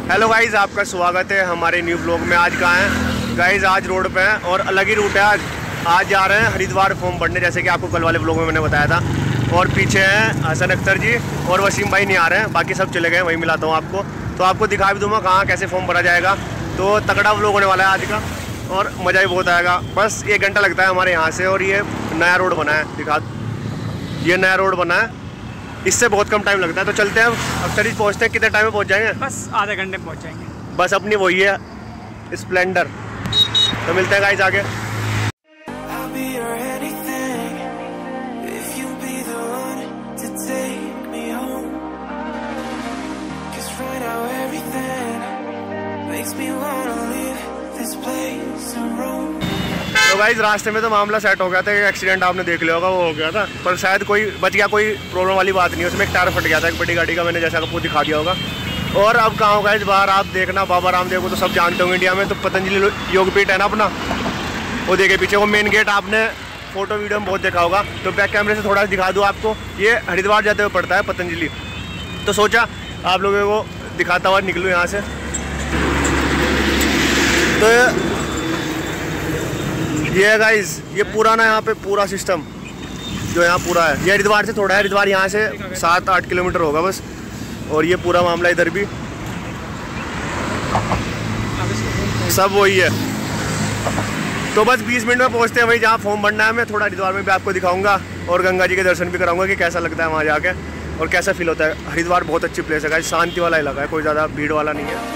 Hello guys, आपका स्वागत है हमारे न्यू ब्लॉग में। आज कहाँ हैं गाइज? आज रोड पे हैं और अलग ही रूट है। आज जा रहे हैं हरिद्वार फॉर्म भरने, जैसे कि आपको कल वाले ब्लॉग में मैंने बताया था। और पीछे हैं हसन अख्तर जी और वसीम भाई नहीं आ रहे हैं, बाकी सब चले गए। वहीं मिलाता हूँ आपको, तो आपको दिखा भी दूँगा कहाँ कैसे फॉर्म भरा जाएगा। तो तगड़ा ब्लॉग होने वाला है आज का और मज़ा भी बहुत आएगा। बस 1 घंटा लगता है हमारे यहाँ से। और ये नया रोड बना है, दिखा, ये नया रोड बना है, इससे बहुत कम टाइम लगता है। तो चलते हैं हम अख्तर जी, पहुँचते हैं। कितने टाइम में पहुँच जाएंगे? बस आधे घंटे में पहुँच जाएंगे। बस अपनी वही है स्प्लेंडर। तो मिलते हैं गाइस आगे। तो गाइस रास्ते में तो मामला सेट हो गया था। एक एक्सीडेंट आपने देख लिया होगा, वो हो गया था, पर शायद कोई बच गया, कोई प्रॉब्लम वाली बात नहीं है। उसमें एक टायर फट गया था एक बड़ी गाड़ी का, मैंने जैसा आपको दिखा दिया होगा। और अब कहाँ होगा इस बार, आप देखना बाबा रामदेव को तो सब जानते होंगे इंडिया में। तो पतंजलि योगपीठ है ना अपना, वो देखे पीछे वो मेन गेट, आपने फोटो वीडियो में बहुत देखा होगा। तो बैक कैमरे से थोड़ा दिखा दूँ आपको, ये हरिद्वार जाते हुए पड़ता है पतंजलि। तो सोचा आप लोगों को दिखाता हुआ निकलूँ यहाँ से। तो ये है गाइस, ये पूरा ना यहाँ पे पूरा सिस्टम जो यहाँ पूरा है, ये हरिद्वार से थोड़ा है। हरिद्वार यहाँ से 7-8 किलोमीटर होगा बस। और ये पूरा मामला इधर भी सब वही है। तो बस 20 मिनट में पहुँचते हैं वही जहाँ फॉर्म भरना है। मैं थोड़ा हरिद्वार में भी आपको दिखाऊंगा और गंगा जी के दर्शन भी कराऊंगा कि कैसा लगता है वहाँ जाके और कैसा फील होता है। हरिद्वार बहुत अच्छी प्लेस है गाइस, शांति वाला इलाका है, कोई ज़्यादा भीड़ वाला नहीं है।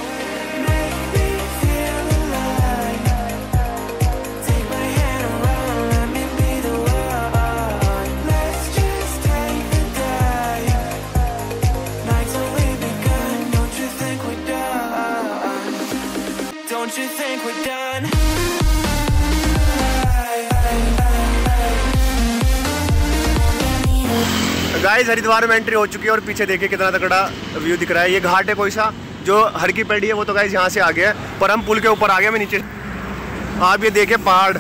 गाइस हरिद्वार में एंट्री हो चुकी है और पीछे देखिए कितना तगड़ा व्यू दिख रहा है। ये घाट है कोई सा, जो हर की पेड़ी है वो तो गाइस यहाँ से आ गया है, पर हम पुल के ऊपर आ गए। मैं नीचे आप ये देखिए पहाड़,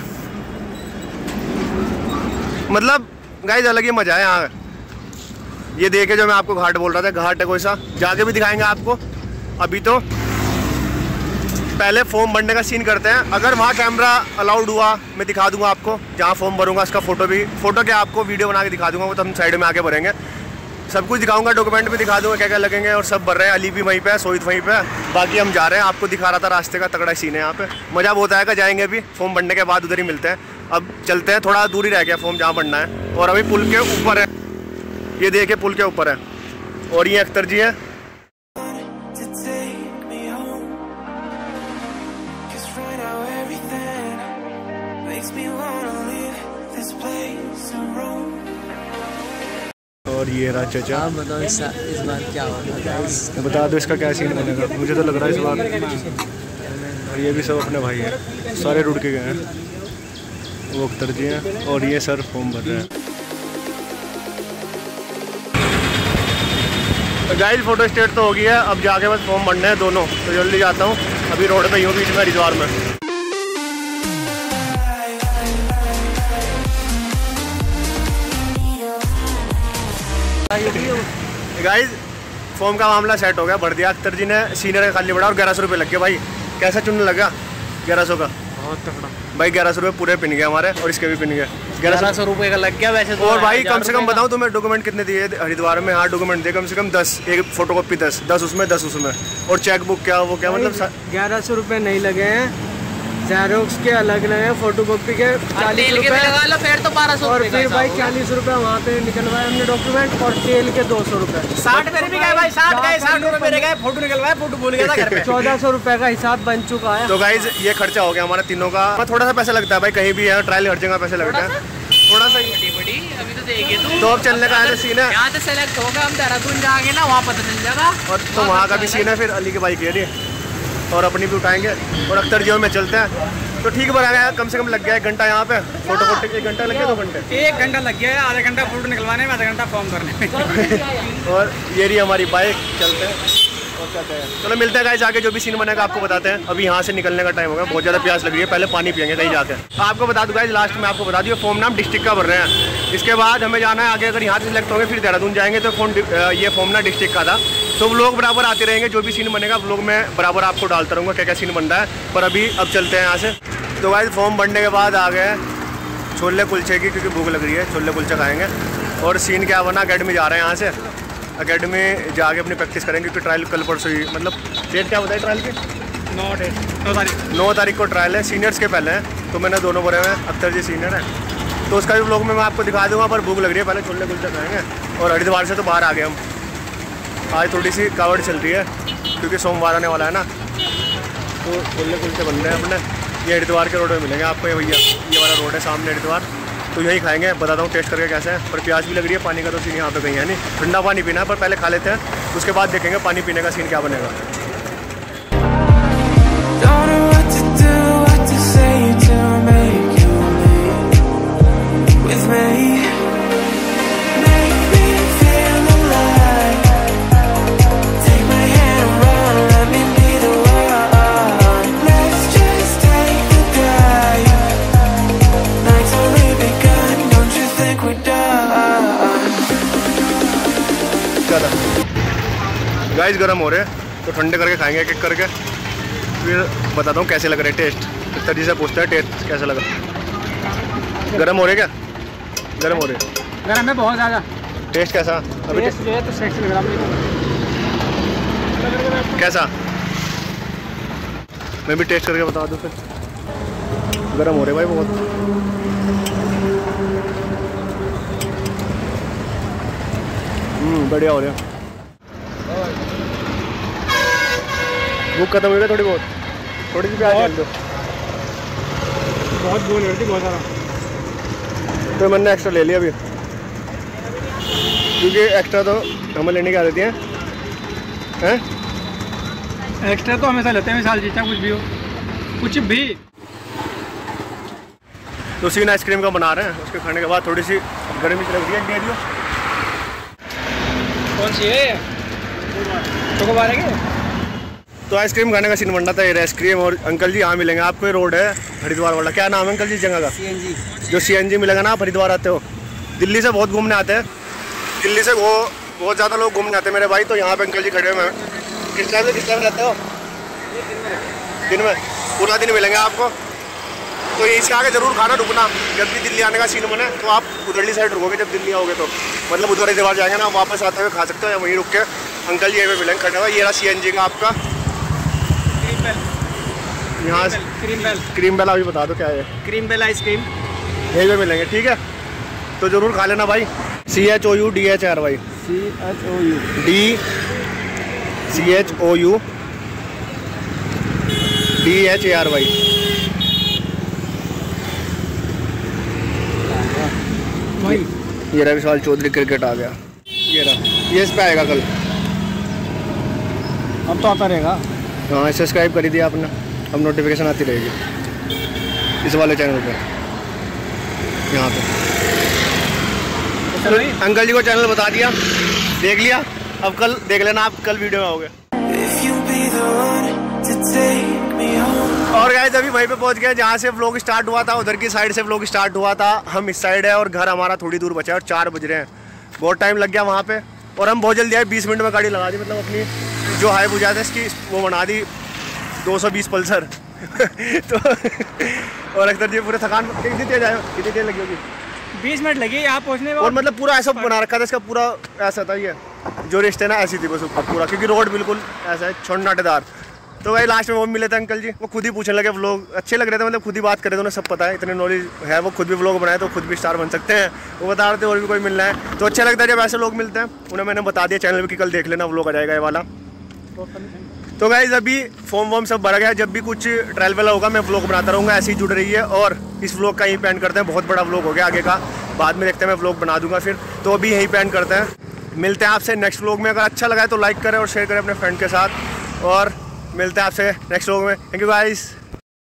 मतलब गाइस अलग ही मजा है यहाँ। ये देखिए जो मैं आपको घाट बोल रहा था, घाट है कोई सा, जाके भी दिखाएंगे आपको। अभी तो पहले फॉर्म भरने का सीन करते हैं। अगर वहाँ कैमरा अलाउड हुआ मैं दिखा दूंगा आपको, जहाँ फॉर्म भरूंगा उसका फोटो क्या आपको वीडियो बना के दिखा दूंगा। वो तो हम साइड में आके भरेंगे, सब कुछ दिखाऊंगा, डॉक्यूमेंट भी दिखा दूंगा क्या क्या लगेंगे। और सब भर रहे हैं, अली भी वहीं पे है, सोहित वहीं पे है, बाकी हम जा रहे हैं। आपको दिखा रहा था रास्ते का तगड़ा सीन है यहाँ पे, मज़ा बहुत आएगा। जाएंगे अभी फॉर्म भरने के बाद उधर ही मिलते हैं। अब चलते हैं, थोड़ा दूर ही रह गया फॉर्म जहाँ भरना है। और अभी पुल के ऊपर है, ये देखिए पुल के ऊपर है। और ये अख्तर जी है। और ये रहा चचा। आप बताओ इस बार क्या होगा? बता दो इसका क्या सीन बनेगा। मुझे तो लग रहा है इस बार, और ये भी सब अपने भाई हैं, सारे रुड़ के गए हैं। वो अख्तर जी हैं और ये सर फॉर्म भर रहे हैं। तो गाइस फोटो स्टेट तो हो गई है, अब जाके बस फॉर्म भरने हैं दोनों। तो जल्दी जाता हूँ, अभी रोड पे ही हूँ बीच में हरिद्वार में। गाइस फॉर्म का मामला सेट हो गया, भर दिया अख्तर जी ने, सीनियर का खाली पड़ा और 1100 रुपये लग गए। भाई कैसा चुनने लगा 1100 का? बहुत तगड़ा भाई, 1100 रुपये पूरे पिन गए हमारे, और इसके भी पिन गए। 1100 रुपये का लग गया वैसे तो। और भाई कम से कम बताऊँ तुम्हें डॉक्यूमेंट कितने दिए हरिद्वार में? हाँ डॉक्यूमेंट दिए कम से कम 10, एक फोटोकॉपी 10 उसमें 10 उसमें, और चेकबुक क्या वो क्या मतलब 1100 रुपये नहीं लगे हैं, ज़ेरोक्स के अलग लगे हैं, फोटोकॉपी के 40 रुपये लगा लो, फिर तो 1200। और फिर भाई 40 रुपये वहाँ पे निकलवाए हमने डॉक्यूमेंट, और तेल के 200 रुपये। 60 मेरे भी गए भाई, 60 रुपये मेरे गए, फोटो निकलवाए, फोटो भूल गया था घर पे। 1400 रुपये का हिसाब बन चुका है। तो गाइज ये खर्चा हो गया हमारा तीनों का। थोड़ा सा पैसा लगता है भाई, कहीं भी है ट्रायल हर जगह पैसे लगता है थोड़ा सा ही। बड़ी अभी तो देखिए तो अब चलने का ऐसा सीन है, यहाँ से सेलेक्ट होगा, हम देहरादून जाएंगे ना, वहाँ पता चल जाएगा। और तो वहाँ का भी सीन है। फिर अली की बाइक है और अपनी भी उठाएंगे और अख्तर जी में चलते हैं। तो ठीक बना गया, कम से कम लग गया 1 घंटा यहाँ पे फोटो। 1 घंटा लग गया, 2 घंटे? 1 घंटा लग गया है, आधा घंटा फोटो निकलवाने में, आधा घंटा फॉर्म करने में। और ये रही हमारी बाइक, चलते हैं और क्या कहें। चलो मिलते हैं गाइस आगे, जो भी सीन बनेगा आपको बताते हैं। अभी यहाँ से निकलने का टाइम होगा, बहुत ज़्यादा प्यास लग रही है, पहले पानी पियेंगे कहीं जाके। आपको बता दूँ गाइस, लास्ट में आपको बता दिए फॉर्म नाम डिस्ट्रिक्ट का भर रहे हैं। इसके बाद हमें जाना है आगे, अगर यहाँ से सिलेक्ट होंगे फिर देहरादून जाएंगे। तो ये फॉर्म ना डिस्ट्रिक्ट का था, तो व्लॉग बराबर आते रहेंगे, जो भी सीन बनेगा व्लॉग में बराबर आपको डालता रहूँगा क्या क्या सीन बन रहा है। पर अभी अब चलते हैं यहाँ से। तो गाइस फॉर्म बनने के बाद आ गए छोले कुलचे की, क्योंकि भूख लग रही है, छोले कुलचे खाएँगे। और सीन क्या बना, अकेडमी जा रहे हैं यहाँ से, अकेडमी जाके अपनी प्रैक्टिस करेंगे, क्योंकि ट्रायल कल परसों ही, मतलब डेट क्या बताई ट्रायल की? 9 तारीख को ट्रायल है, सीनियर्स के पहले हैं। तो मैंने दोनों भरे हुए हैं, अख्तर जी सीनियर है, तो उसका भी व्लॉग में मैं आपको दिखा दूंगा। पर भूख लग रही है, पहले छोले कुलचे खाएंगे। और हरिद्वार से तो बाहर आ गए हम, आज थोड़ी सी कावड़ चल रही है क्योंकि सोमवार आने वाला है ना। तो छोले कुलचे बन रहे हैं अपने, ये हरिद्वार के रोड में मिलेंगे आपको। ये भैया ये वाला रोड है सामने हरिद्वार, तो यहीं खाएंगे। बताता हूँ टेस्ट करके कैसा है। पर प्यास भी लग रही है, पानी का तो सीन यहाँ पे कहीं है नहीं, ठंडा पानी पीना है। पर पहले खा लेते हैं, उसके बाद देखेंगे पानी पीने का सीन क्या बनेगा। गाइस गरम हो रहे हैं, तो ठंडे करके खाएंगे एक एक करके, फिर बताता हूँ कैसे लग रहे हैं टेस्ट। इस तरीके से पूछते हैं टेस्ट कैसा लगा। गरम हो रहे क्या? गरम हो रहे? गरम है बहुत ज़्यादा। टेस्ट कैसा अभी? टेस्ट जो है तो सेक्स लग रहा है। कैसा? मैं भी टेस्ट करके बता दूँ फिर। गरम हो रहे भाई बहुत। बढ़िया हो रहा है। भूख खत्म हो गई थोड़ी बहुत, थोड़ी सी प्याज डाल दो। बहुत भूख लग रही, बहुत सारा। तो मैंने एक्स्ट्रा ले लिया अभी, क्योंकि एक्स्ट्रा तो हमें लेने की आदत है। एक्स्ट्रा तो हमेशा लेते हैं, मिसाल जीता कुछ भी हो, कुछ भी। तो सीन आइसक्रीम का बना रहे हैं, उसके खाने के बाद थोड़ी सी गर्मी लग रही है। दे दियो। कौन सी है? चोकोबार है क्या? तो आइसक्रीम खाने का सीन बन रहा था, ये आइसक्रीम। और अंकल जी यहाँ मिलेंगे आपको, ये रोड है हरिद्वार वाला। क्या नाम है अंकल जी जगह का? CNG। जो CNG मिलेगा ना, आप हरिद्वार आते हो, दिल्ली से बहुत घूमने आते हैं, दिल्ली से बहुत ज़्यादा लोग घूमने आते हैं मेरे भाई। तो यहाँ पे अंकल जी खड़े हुए हैं। किस टाइम से किस टाइम रहते हो? दिन में पूरा दिन मिलेंगे आपको। तो इसके आगे ज़रूर खाना रुकना, जब भी दिल्ली आने का सीन बने तो आप उधरली साइड रुकोगे। जब दिल्ली आओगे तो मतलब उधर हरिद्वार जाएंगे ना, वापस आते हुए खा सकते हो, या वहीं रुक के अंकल जी ये मिलेंगे खड़े हुए। ये रहा CNG का आपका यहाँ क्रीम बेल। अभी बता दो क्या है? क्रीम बेल आइसक्रीम यहीं पे मिलेंगे, ठीक है? तो ज़रूर खा लेना भाई। CHOUDHRY DHRY। ये रहा विशाल चौधरी क्रिकेट आ गया। ये रहा, ये इस पे आएगा कल। अब तो आता रहेगा। हाँ सब्सक्राइब कर दिया आपने, अब नोटिफिकेशन आती रहेगी इस वाले चैनल पे, यहाँ पे। चलो अंकल जी को चैनल बता दिया, देख लिया। अब कल देख लेना आप, कल वीडियो में आओगे। और गाइस अभी वहीं पे पहुंच गए जहाँ से व्लॉग स्टार्ट हुआ था, उधर की साइड से व्लॉग स्टार्ट हुआ था। हम इस साइड है और घर हमारा थोड़ी दूर बचा है, और 4 बज रहे हैं। बहुत टाइम लग गया वहाँ पे, और हम बहुत जल्दी आए। 20 मिनट में गाड़ी लगा दी, मतलब अपनी जो हाई बुझा था इसकी वो बना दी 220 पल्सर। तो और अख्तर जी पूरे थकान कितनी देर लगी होगी? 20 मिनट लगे यहाँ पहुँचने में। और मतलब पूरा ऐसा बना रखा था इसका, पूरा ऐसा था ये जो रिश्ते ना ऐसी थी बस ऊपर पूरा, क्योंकि रोड बिल्कुल ऐसा है छोटे-नाटेदार। तो भाई लास्ट में वो मिले थे अंकल जी, वो खुद ही पूछने लगे व्लॉग अच्छे लग रहे थे, मतलब खुद ही बात कर रहे थे, उन्हें सब पता है, इतने नॉलेज है, वो खुद भी व्लॉग बनाए तो खुद भी स्टार बन सकते हैं। वो बता रहे थे और भी कोई मिलना है तो अच्छा लगता है जब ऐसे लोग मिलते हैं। उन्हें मैंने बता दिया चैनल पर कि कल देख लेना व्लॉग आ जाएगा ये वाला। तो गाइस अभी फॉर्म वॉर्म सब भरा गया, जब भी कुछ ट्रायल वाला होगा मैं व्लॉग बनाता रहूँगा, ऐसे ही जुड़ रही है। और इस व्लॉग का यहीं पे एंड करते हैं, बहुत बड़ा व्लॉग हो गया आगे का, बाद में देखते हैं, मैं व्लॉग बना दूंगा फिर। तो अभी यहीं पे एंड करते हैं, मिलते हैं आपसे नेक्स्ट व्लॉग में। अगर अच्छा लगा है तो लाइक करें और शेयर करें अपने फ्रेंड के साथ, और मिलते हैं आपसे नेक्स्ट व्लॉग में। Thank you guys.